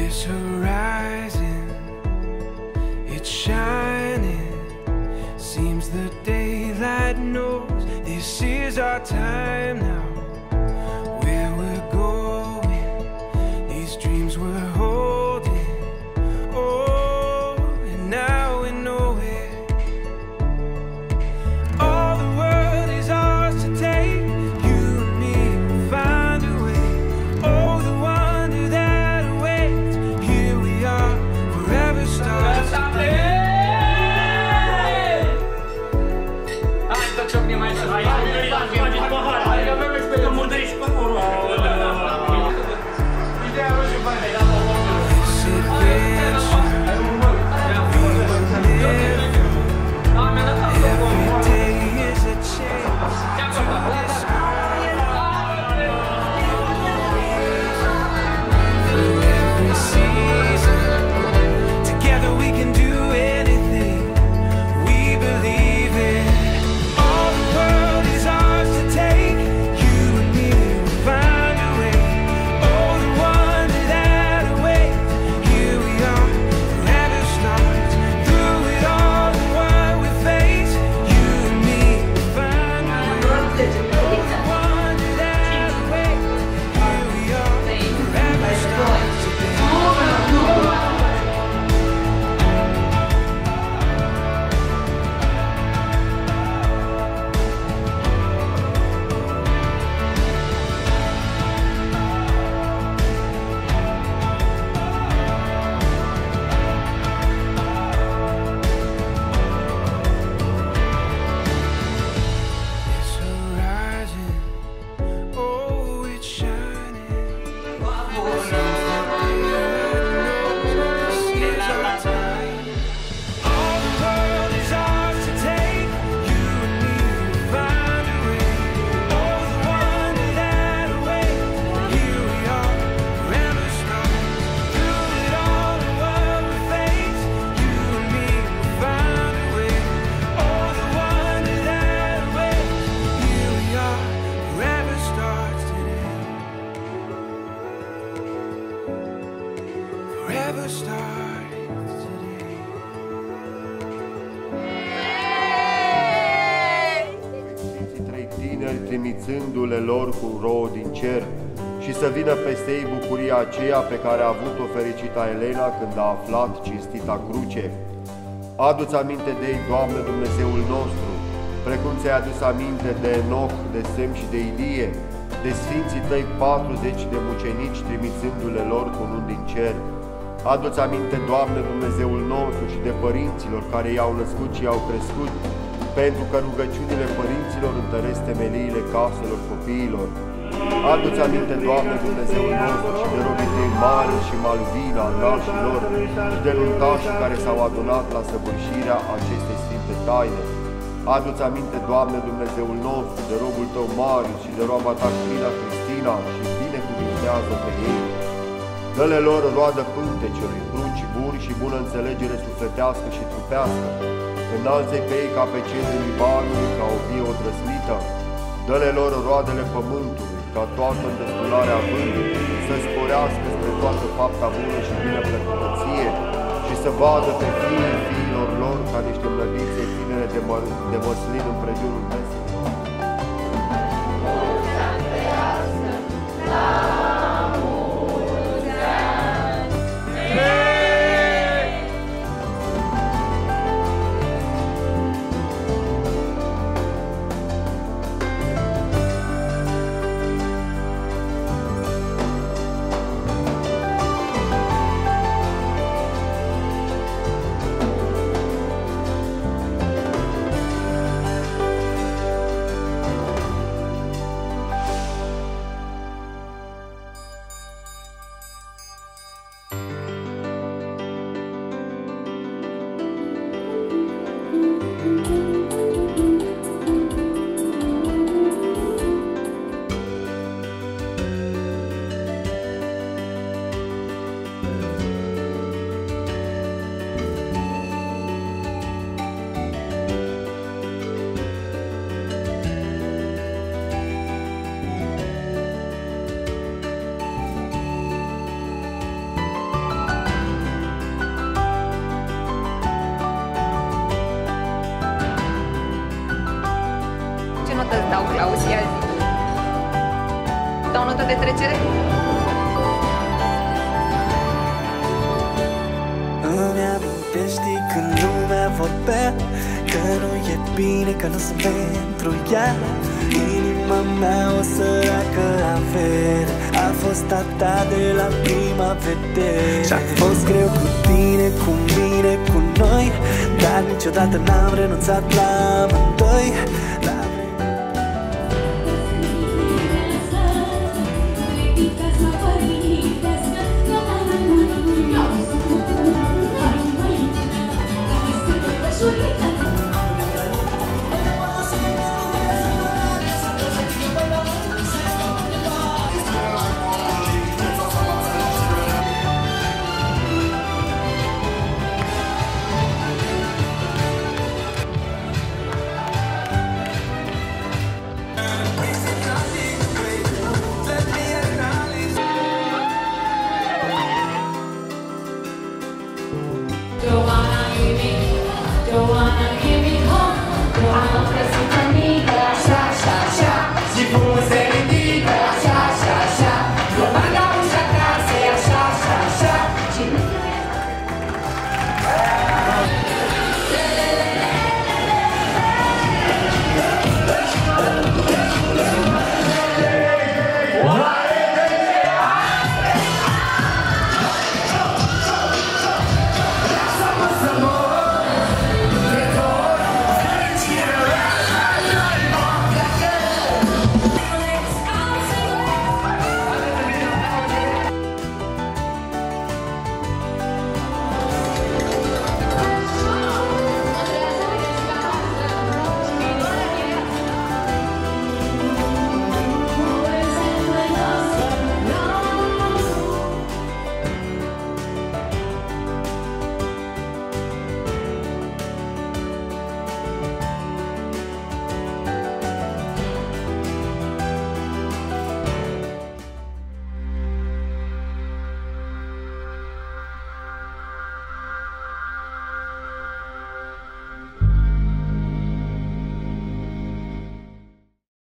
This horizon, it's shining. Seems the daylight knows this is our time now. Where we're going, these dreams we're holding. Oh, and now we know it. All the world is ours to take. You and me will find a way. Oh, the wonder that awaits. Here we are, forever stars today. Forever starts today. Trei tineri trimițându-le lor cu rou din cer și să vină peste ei bucuria aceea pe care a avut-o fericita Elena când a aflat cinstita cruce. Adu-ți aminte de ei, Doamne Dumnezeul nostru, precum ți-ai adus aminte de Enoch, de Sem și de Ilie, de sfinții tăi 40 de mucenici trimițându-le lor cu un din cer. Adu-ți aminte, Doamne Dumnezeul nostru, și de părinților care i-au născut și i-au crescut, pentru că rugăciunile părinților întăresc temeliile caselor copiilor. Adu-ți aminte, Doamne Dumnezeul nostru, și de robii tăi Marius și Malvina, nașilor, și de nuntașii care s-au adunat la săvârșirea acestei sfinte taine. Adu-ți aminte, Doamne Dumnezeul nostru, de robul tău Marius și de roaba ta Cristina și binecuvintează pe ei. Dă-le lor roadă pântecelui, pruncii buni și bună înțelegere sufletească și trupească. Înalță-i pe ei ca pe cedrii Libanului, ca o vie odrăsnită. Dă-le lor roadele pământului, ca toată îndestularea vântului, să sporească spre toată fapta bună și bineplăcăție, și să vadă pe fiilor lor ca niște mlădițe tinere de măslin în prejurul mesei. auzi, ia zi. Dau notă de trecere? Îmi amintești când lumea vorbea că nu e bine, că nu sunt pentru ea. Inima mea o săracă avere a fost a ta de la prima vedere. Și-a fost greu cu tine, cu mine, cu noi, dar niciodată n-am renunțat la amândoi. Don't wanna give me home, don't wanna press it.